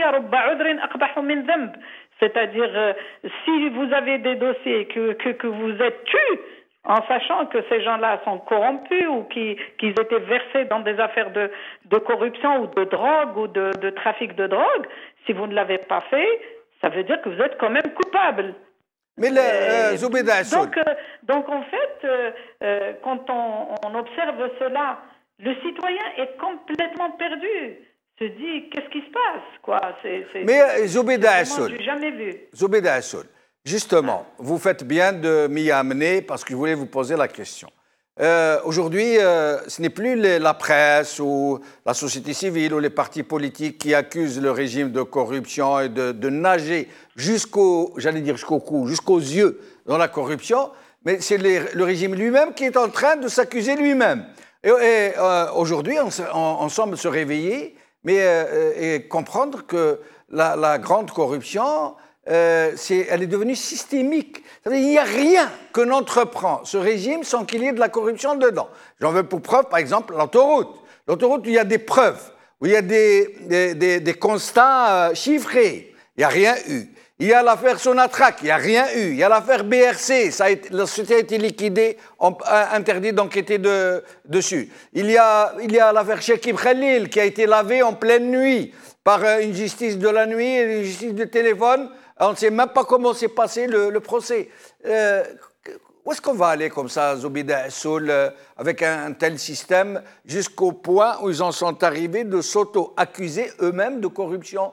c'est-à-dire, si vous avez des dossiers que vous êtes tués, en sachant que ces gens-là sont corrompus ou qu'ils étaient versés dans des affaires de corruption ou de drogue ou de trafic de drogue, si vous ne l'avez pas fait, ça veut dire que vous êtes quand même coupable. Mais Zoubeda Assoul. Donc en fait, quand on observe cela, le citoyen est complètement perdu. Se dit, qu'est-ce qui se passe, quoi? Mais Zoubeda Assoul. J'ai jamais vu. Zoubeda Assoul. Justement, vous faites bien de m'y amener parce que je voulais vous poser la question. Aujourd'hui, ce n'est plus la presse ou la société civile ou les partis politiques qui accusent le régime de corruption et de nager jusqu'au cou, jusqu'aux yeux dans la corruption, mais c'est le régime lui-même qui est en train de s'accuser lui-même. Et aujourd'hui, on semble se réveiller et comprendre que la grande corruption, elle est devenue systémique. Il n'y a rien que n'entreprend ce régime sans qu'il y ait de la corruption dedans. J'en veux pour preuve, par exemple, l'autoroute. L'autoroute, il y a des preuves, où il y a des constats chiffrés. Il n'y a rien eu. Il y a l'affaire Sonatrach, il n'y a rien eu. Il y a l'affaire BRC, la société a été liquidée, interdit d'enquêter dessus. Il y a l'affaire Chekib Khalil, qui a été lavée en pleine nuit par une justice de la nuit et une justice de téléphone. On ne sait même pas comment s'est passé le procès. Où est-ce qu'on va aller comme ça, Zoubeda Assoul, avec un tel système, jusqu'au point où ils en sont arrivés de s'auto-accuser eux-mêmes de corruption?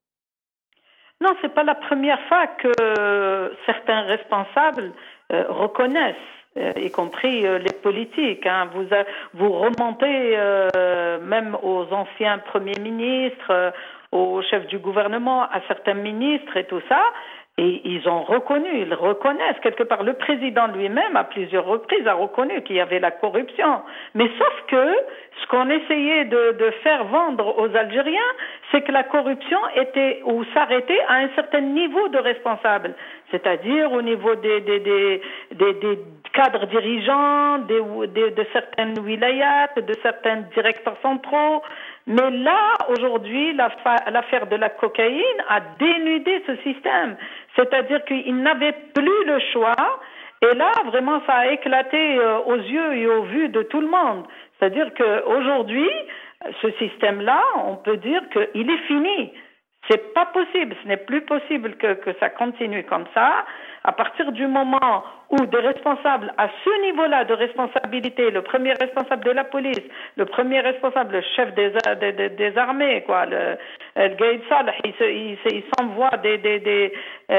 Non, ce n'est pas la première fois que certains responsables reconnaissent, y compris les politiques. Hein. Vous remontez même aux anciens premiers ministres, aux chefs du gouvernement, à certains ministres et tout ça, et ils reconnaissent quelque part. Le président lui-même, à plusieurs reprises, a reconnu qu'il y avait la corruption. Mais sauf que ce qu'on essayait de faire vendre aux Algériens, c'est que la corruption était ou s'arrêtait à un certain niveau de responsable, c'est-à-dire au niveau des cadres dirigeants, de certaines wilayats, de certains directeurs centraux. Mais là, aujourd'hui, l'affaire de la cocaïne a dénudé ce système. C'est-à-dire qu'ils n'avaient plus le choix. Et là, vraiment, ça a éclaté aux yeux et aux vues de tout le monde. C'est-à-dire qu'aujourd'hui, ce système-là, on peut dire qu'il est fini. C'est pas possible, ce n'est plus possible que ça continue comme ça. À partir du moment où des responsables à ce niveau-là de responsabilité, le premier responsable de la police, le premier responsable, le chef des armées, quoi, le Gaïd Salah, il s'envoie des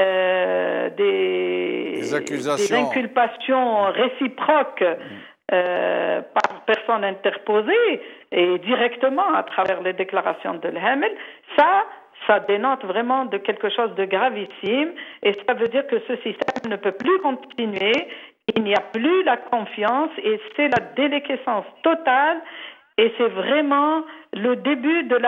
accusations, des inculpations réciproques par personne interposée et directement à travers les déclarations de l'Hamel. Ça dénote vraiment de quelque chose de gravissime et ça veut dire que ce système ne peut plus continuer, il n'y a plus la confiance et c'est la déliquescence totale et c'est vraiment le début de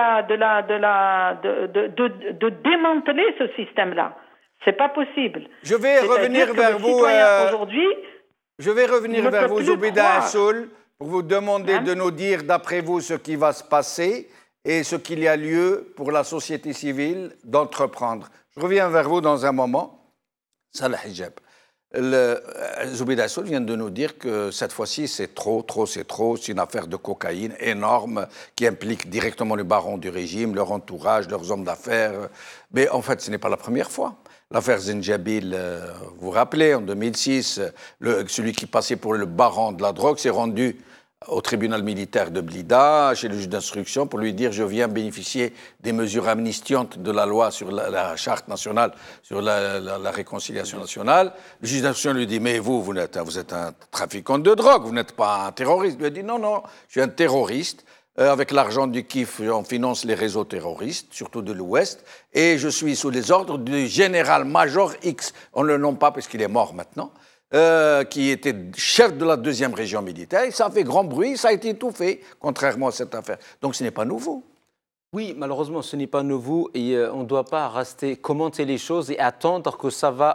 démanteler ce système-là. C'est pas possible. Je vais revenir vers vous aujourd'hui. Je vais revenir vers vous, Zoubeda Assoul, pour vous demander de nous dire, d'après vous, ce qui va se passer et ce qu'il y a lieu pour la société civile d'entreprendre. Je reviens vers vous dans un moment. Salah Hijab. Zoubeda Assoul vient de nous dire que cette fois-ci, c'est trop. C'est une affaire de cocaïne énorme qui implique directement les barons du régime, leur entourage, leurs hommes d'affaires. Mais en fait, ce n'est pas la première fois. L'affaire Zenjabil, vous vous rappelez, en 2006, celui qui passait pour le baron de la drogue s'est rendu au tribunal militaire de Blida, chez le juge d'instruction, pour lui dire « je viens bénéficier des mesures amnistiantes de la loi sur la charte nationale, sur la réconciliation nationale ». Le juge d'instruction lui dit « mais vous êtes un trafiquant de drogue, vous n'êtes pas un terroriste ». Il lui a dit « non, je suis un terroriste, Avec l'argent du KIF, on finance les réseaux terroristes, surtout de l'Ouest. Et je suis sous les ordres du général-major X. On ne le nomme pas parce qu'il est mort maintenant. Qui était chef de la 2e région militaire. Et ça a fait grand bruit, ça a été étouffé, contrairement à cette affaire. Donc ce n'est pas nouveau. Oui, malheureusement, ce n'est pas nouveau et on ne doit pas rester commenter les choses et attendre que ça va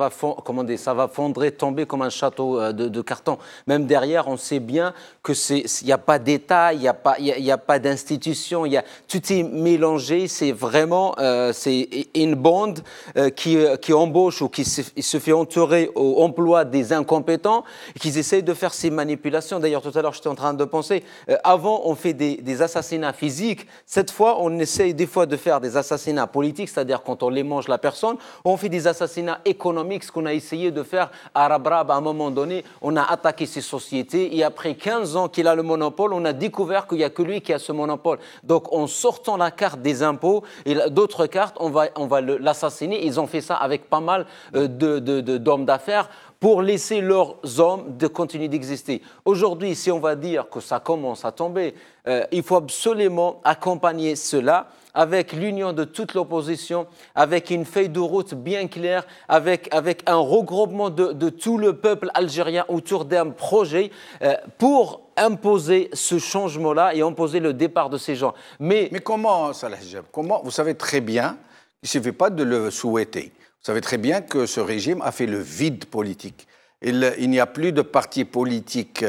fondre, tomber comme un château de carton. Même derrière, on sait bien que il n'y a pas d'État, il n'y a pas d'institution, tout est mélangé. C'est vraiment c'est une bande qui embauche ou qui se fait entourer au emploi des incompétents et qui essayent de faire ces manipulations. D'ailleurs, tout à l'heure, j'étais en train de penser, avant, on fait des assassinats physiques. Cette fois, on essaye des fois de faire des assassinats politiques, c'est-à-dire quand on les mange la personne, on fait des assassinats économiques, ce qu'on a essayé de faire à Rabrab à un moment donné. On a attaqué ces sociétés et après 15 ans qu'il a le monopole, on a découvert qu'il n'y a que lui qui a ce monopole. Donc en sortant la carte des impôts et d'autres cartes, on va l'assassiner. Ils ont fait ça avec pas mal d'hommes d'affaires pour laisser leurs hommes de continuer d'exister. Aujourd'hui, si on va dire que ça commence à tomber, il faut absolument accompagner cela avec l'union de toute l'opposition, avec une feuille de route bien claire, avec un regroupement de tout le peuple algérien autour d'un projet pour imposer ce changement-là et imposer le départ de ces gens. Mais comment, Salah Hijab, vous savez très bien, il ne suffit pas de le souhaiter. Vous savez très bien que ce régime a fait le vide politique. Il n'y a plus de parti politique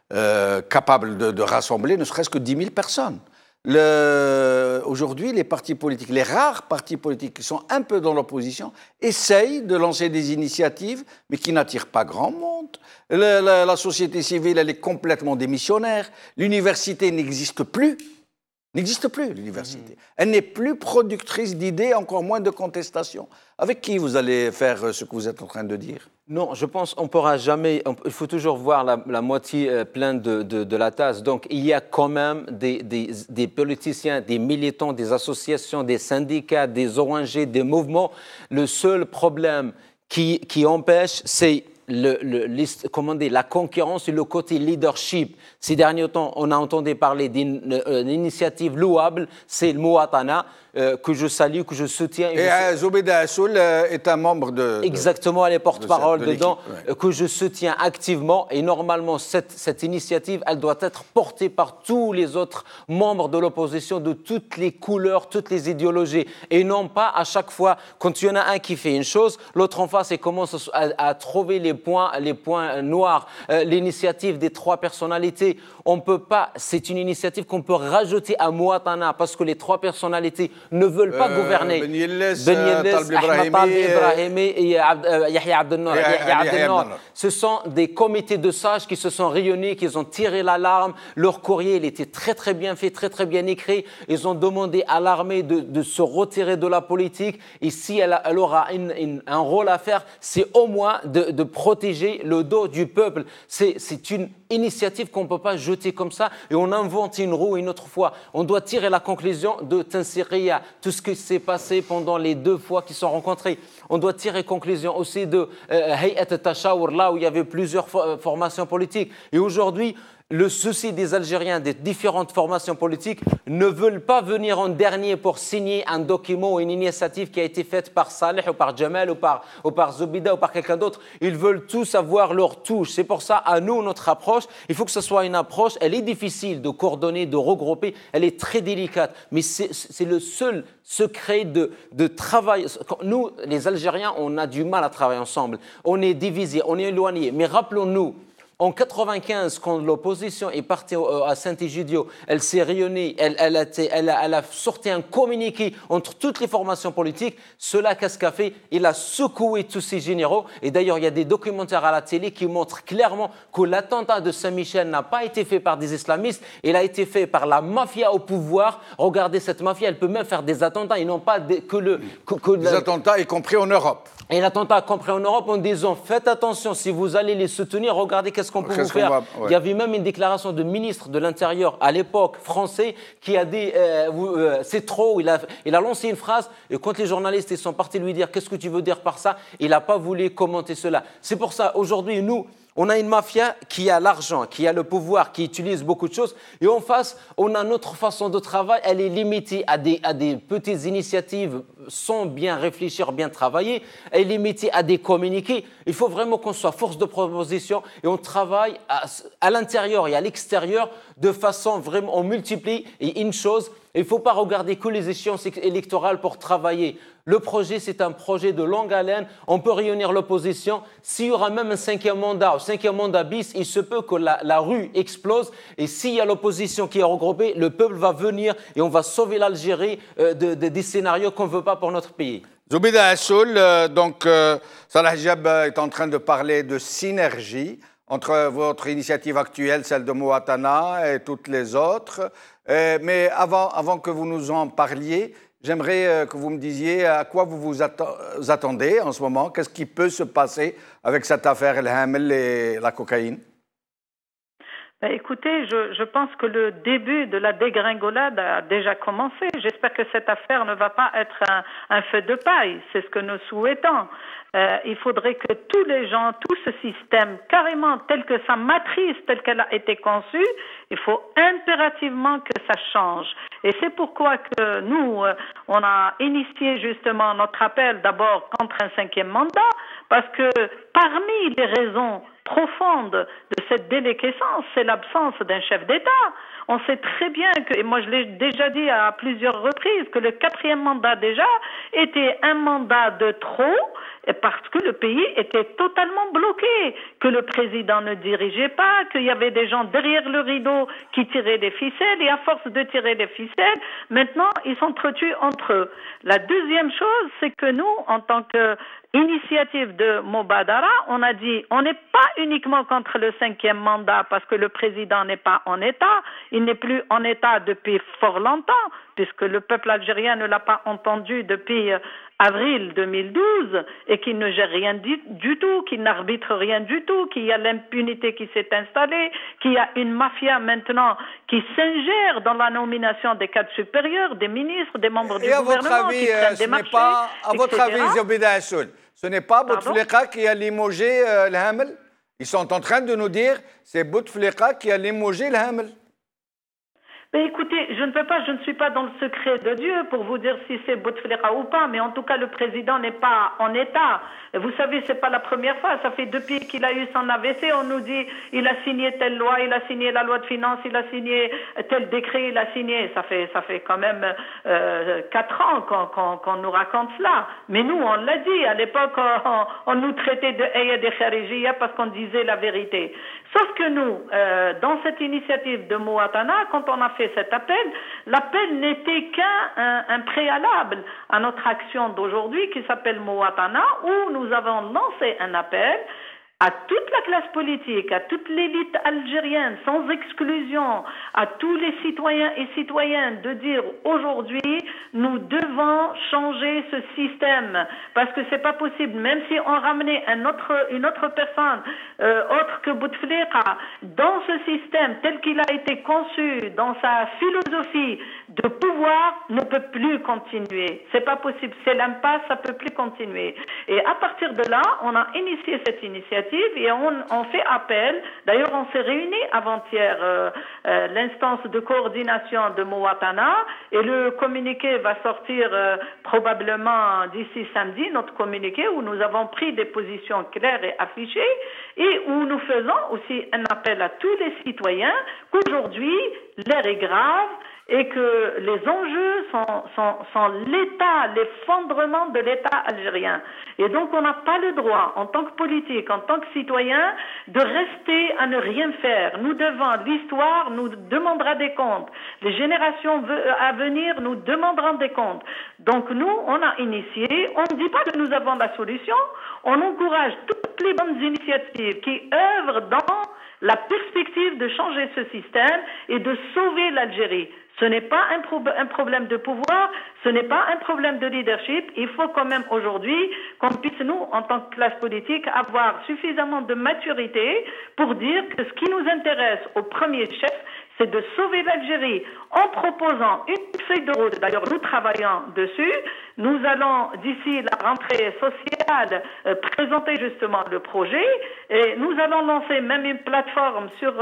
capable de rassembler ne serait-ce que 10 000 personnes. Aujourd'hui, les partis politiques, les rares partis politiques qui sont un peu dans l'opposition, essayent de lancer des initiatives, mais qui n'attirent pas grand monde. La société civile, elle est complètement démissionnaire. L'université n'existe plus. N'existe plus, l'université. Elle n'est plus productrice d'idées, encore moins de contestations. Avec qui vous allez faire ce que vous êtes en train de dire ? Non, je pense qu'on ne pourra jamais... Il faut toujours voir la moitié pleine de la tasse. Donc, il y a quand même des politiciens, des militants, des associations, des syndicats, des ONG, des mouvements. Le seul problème qui empêche, c'est la concurrence et le côté leadership. Ces derniers temps, on a entendu parler d'une initiative louable, c'est le Mouatana, que je salue, que je soutiens. Et Zoubeda Assoul est un membre de... Exactement, elle est porte-parole dedans, ouais. Que je soutiens activement. Et normalement, cette initiative, elle doit être portée par tous les autres membres de l'opposition, de toutes les couleurs, toutes les idéologies. Et non pas à chaque fois, quand il y en a un qui fait une chose, l'autre en face, il commence à trouver les points noirs. L'initiative des 3 personnalités, on peut pas, c'est une initiative qu'on peut rajouter à Mouatana parce que les 3 personnalités ne veulent pas gouverner. Ben Yelles, Ahmed Talbi Ibrahimi et Yahya Abdel-Nour. Ce sont des comités de sages qui se sont réunis, qui ont tiré l'alarme. Leur courrier, il était très très bien fait, très très bien écrit. Ils ont demandé à l'armée de se retirer de la politique. Et si elle aura un rôle à faire, c'est au moins de protéger le dos du peuple. C'est une initiative qu'on ne peut pas jeter comme ça et on invente une roue une autre fois. On doit tirer la conclusion de Tansiria, tout ce qui s'est passé pendant les 2 fois qu'ils sont rencontrés. On doit tirer conclusion aussi de Hayat Tashawur, là où il y avait plusieurs formations politiques. Et aujourd'hui, le souci des Algériens des différentes formations politiques ne veulent pas venir en dernier pour signer un document ou une initiative qui a été faite par Saleh ou par Jamal ou par Zoubida ou par quelqu'un d'autre. Ils veulent tous avoir leur touche. C'est pour ça, à nous, notre approche, il faut que ce soit une approche, elle est difficile de coordonner, de regrouper, elle est très délicate. Mais c'est le seul secret de travail. Nous, les Algériens, on a du mal à travailler ensemble. On est divisés, on est éloignés. Mais rappelons-nous, en 1995, quand l'opposition est partie à Saint-Égidio, elle s'est réunie, elle a sorti un communiqué entre toutes les formations politiques. Cela, qu'est-ce qu'a fait ? Il a secoué tous ces généraux. Et d'ailleurs, il y a des documentaires à la télé qui montrent clairement que l'attentat de Saint-Michel n'a pas été fait par des islamistes. Il a été fait par la mafia au pouvoir. Regardez, cette mafia, elle peut même faire des attentats. Ils n'ont pas des attentats, y compris en Europe. Et l'attentat a compris en Europe en disant « Faites attention, si vous allez les soutenir, regardez qu'est-ce qu'on peut vous faire. » Ouais. Il y avait même une déclaration de ministre de l'Intérieur à l'époque français qui a dit c'est trop. Il a lancé une phrase et quand les journalistes ils sont partis lui dire « Qu'est-ce que tu veux dire par ça ?» Il n'a pas voulu commenter cela. C'est pour ça, aujourd'hui, nous, on a une mafia qui a l'argent, qui a le pouvoir, qui utilise beaucoup de choses. Et en face, on a notre façon de travail, elle est limitée à des petites initiatives sans bien réfléchir, bien travailler. Elle est limitée à des communiqués. Il faut vraiment qu'on soit force de proposition et on travaille à l'intérieur et à l'extérieur de façon vraiment, on multiplie. Et une chose, il ne faut pas regarder que les échéances électorales pour travailler. Le projet, c'est un projet de longue haleine. On peut réunir l'opposition. S'il y aura même un 5e mandat ou 5e mandat bis, il se peut que la rue explose. Et s'il y a l'opposition qui est regroupée, le peuple va venir et on va sauver l'Algérie des scénarios qu'on ne veut pas pour notre pays. Zoubida Assoul, donc Salah Jab est en train de parler de synergie entre votre initiative actuelle, celle de Mouatana et toutes les autres. Mais avant que vous nous en parliez, j'aimerais que vous me disiez à quoi vous vous attendez en ce moment. Qu'est-ce qui peut se passer avec cette affaire El Hamel et la cocaïne? Écoutez, je pense que le début de la dégringolade a déjà commencé. J'espère que cette affaire ne va pas être un feu de paille. C'est ce que nous souhaitons. Il faudrait que tous les gens, tout ce système, carrément tel que sa matrice, telle qu'elle a été conçue, il faut impérativement que ça change. Et c'est pourquoi que nous, on a initié justement notre appel d'abord contre un 5e mandat, parce que parmi les raisons profonde de cette déliquescence, c'est l'absence d'un chef d'État. On sait très bien que, et moi je l'ai déjà dit à plusieurs reprises, que le 4e mandat déjà était un mandat de trop, parce que le pays était totalement bloqué, que le président ne dirigeait pas, qu'il y avait des gens derrière le rideau qui tiraient des ficelles, et à force de tirer des ficelles, maintenant ils s'entretuent entre eux. La deuxième chose, c'est que nous, en tant qu'initiative de Mobadara, on a dit, on n'est pas uniquement contre le 5e mandat parce que le président n'est pas en état, il n'est plus en état depuis fort longtemps, puisque le peuple algérien ne l'a pas entendu depuis avril 2012 et qu'il ne gère rien du tout, qu'il n'arbitre rien du tout, qu'il y a l'impunité qui s'est installée, qu'il y a une mafia maintenant qui s'ingère dans la nomination des cadres supérieurs, des ministres, des membres du gouvernement, qui prennent des marchés, à votre avis, Zoubida Assoul, ce n'est pas Bouteflika qui a limogé El Hamel? Ils sont en train de nous dire c'est Bouteflika qui a limogé El Hamel. Mais écoutez, je ne suis pas dans le secret de Dieu pour vous dire si c'est Bouteflika ou pas, mais en tout cas, le président n'est pas en état. Vous savez, c'est pas la première fois. Ça fait depuis qu'il a eu son AVC, on nous dit, il a signé telle loi, il a signé la loi de finances, il a signé tel décret, il a signé. Ça fait quand même 4 ans qu'on nous raconte cela. Mais nous, on l'a dit. À l'époque, on nous traitait de Ayad et Kharijia parce qu'on disait la vérité. Sauf que nous, dans cette initiative de Mouatana, quand on a fait cet appel, l'appel n'était qu'un préalable à notre action d'aujourd'hui qui s'appelle Mouatana, où nous avons lancé un appel à toute la classe politique, à toute l'élite algérienne, sans exclusion, à tous les citoyens et citoyennes, de dire aujourd'hui, nous devons changer ce système, parce que c'est pas possible, même si on ramenait une autre personne, autre que Bouteflika, dans ce système tel qu'il a été conçu, dans sa philosophie de pouvoir, ne peut plus continuer. C'est pas possible, c'est l'impasse, ça peut plus continuer. Et à partir de là, on a initié cette initiative et on fait appel. D'ailleurs, on s'est réunis avant-hier, l'instance de coordination de Mouatana, et le communiqué va sortir probablement d'ici samedi, notre communiqué où nous avons pris des positions claires et affichées, et où nous faisons aussi un appel à tous les citoyens qu'aujourd'hui, l'heure est grave, et que les enjeux sont l'État, l'effondrement de l'État algérien. Et donc on n'a pas le droit, en tant que politique, en tant que citoyen, de rester à ne rien faire. Nous devons, l'histoire nous demandera des comptes. Les générations à venir nous demanderont des comptes. Donc nous, on a initié, on ne dit pas que nous avons la solution, on encourage toutes les bonnes initiatives qui œuvrent dans la perspective de changer ce système et de sauver l'Algérie. Ce n'est pas un problème de pouvoir, ce n'est pas un problème de leadership. Il faut quand même aujourd'hui qu'on puisse, nous, en tant que classe politique, avoir suffisamment de maturité pour dire que ce qui nous intéresse au premier chef, c'est de sauver l'Algérie en proposant une feuille de route. D'ailleurs, nous travaillons dessus. Nous allons, d'ici la rentrée sociale, présenter justement le projet et nous allons lancer même une plateforme sur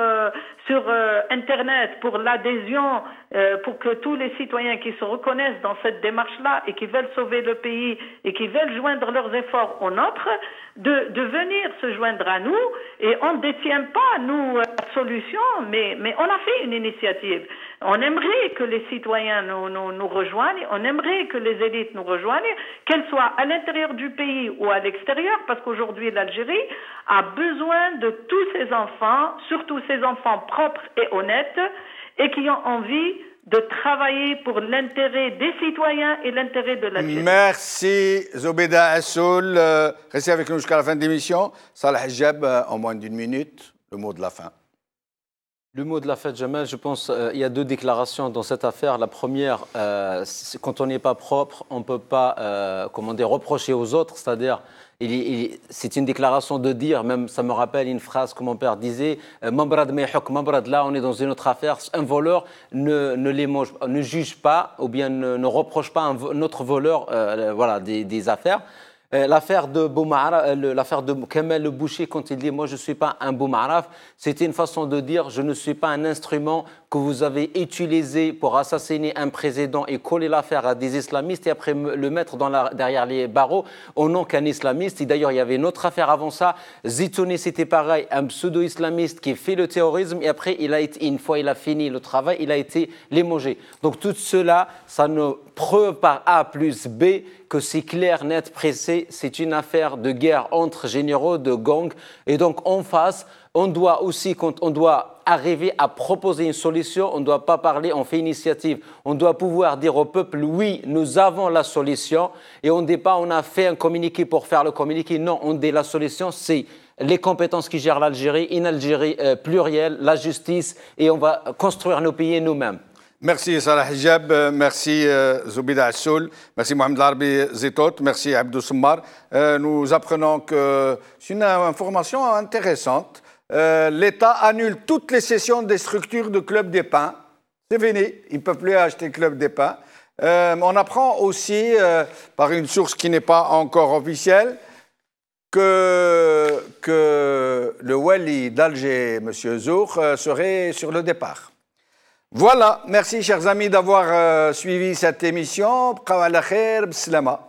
Internet pour l'adhésion, pour que tous les citoyens qui se reconnaissent dans cette démarche-là et qui veulent sauver le pays et qui veulent joindre leurs efforts aux nôtres, de venir se joindre à nous. Et on ne détient pas, nous, la solution, mais on a fait une initiative. On aimerait que les citoyens nous rejoignent, on aimerait que les élites nous rejoignent, qu'elles soient à l'intérieur du pays ou à l'extérieur, parce qu'aujourd'hui l'Algérie a besoin de tous ses enfants, surtout ses enfants propres et honnêtes, et qui ont envie de travailler pour l'intérêt des citoyens et l'intérêt de l'Algérie. Merci Zobeida Assoul. Restez avec nous jusqu'à la fin de l'émission. Salah Hijab, en moins d'une minute, le mot de la fin. Le mot de la fin, Jamal, je pense il y a deux déclarations dans cette affaire. La première, quand on n'est pas propre, on ne peut pas reprocher aux autres, c'est-à-dire c'est une déclaration de dire, même ça me rappelle une phrase que mon père disait, Mambrad mehok, Mambrad, là on est dans une autre affaire, un voleur ne juge pas ou bien ne reproche pas un autre voleur des affaires. L'affaire de Boumaraf, l'affaire de Kamel le Boucher, quand il dit « moi je ne suis pas un Boumaraf », c'était une façon de dire « je ne suis pas un instrument que vous avez utilisé pour assassiner un président et coller l'affaire à des islamistes et après le mettre derrière les barreaux au nom qu'un islamiste ». Et d'ailleurs, il y avait une autre affaire avant ça. Zitouni, c'était pareil, un pseudo-islamiste qui fait le terrorisme et après, une fois il a fini le travail, il a été limogé. Donc tout cela, ça ne preuve par A plus B que c'est clair, net, pressé, c'est une affaire de guerre entre généraux, de gangs. Et donc, en face, on doit arriver à proposer une solution. On ne doit pas parler, on fait initiative. On doit pouvoir dire au peuple, oui, nous avons la solution. Et on ne dit pas, on a fait un communiqué pour faire le communiqué. Non, on dit la solution, c'est les compétences qui gèrent l'Algérie, une Algérie plurielle, la justice, et on va construire nos pays nous-mêmes. Merci Salah Hijab, merci Zobeida Assoul, merci Mohamed Larbi Zitot, merci Abdou Sommar. Nous apprenons que c'est une information intéressante. L'État annule toutes les sessions des structures de Club des Pins. C'est fini, ils ne peuvent plus acheter Club des Pins. On apprend aussi, par une source qui n'est pas encore officielle, que le Wali d'Alger, M. Zour, serait sur le départ. Voilà, merci chers amis d'avoir suivi cette émission. Bqaw ala khair, b'slama.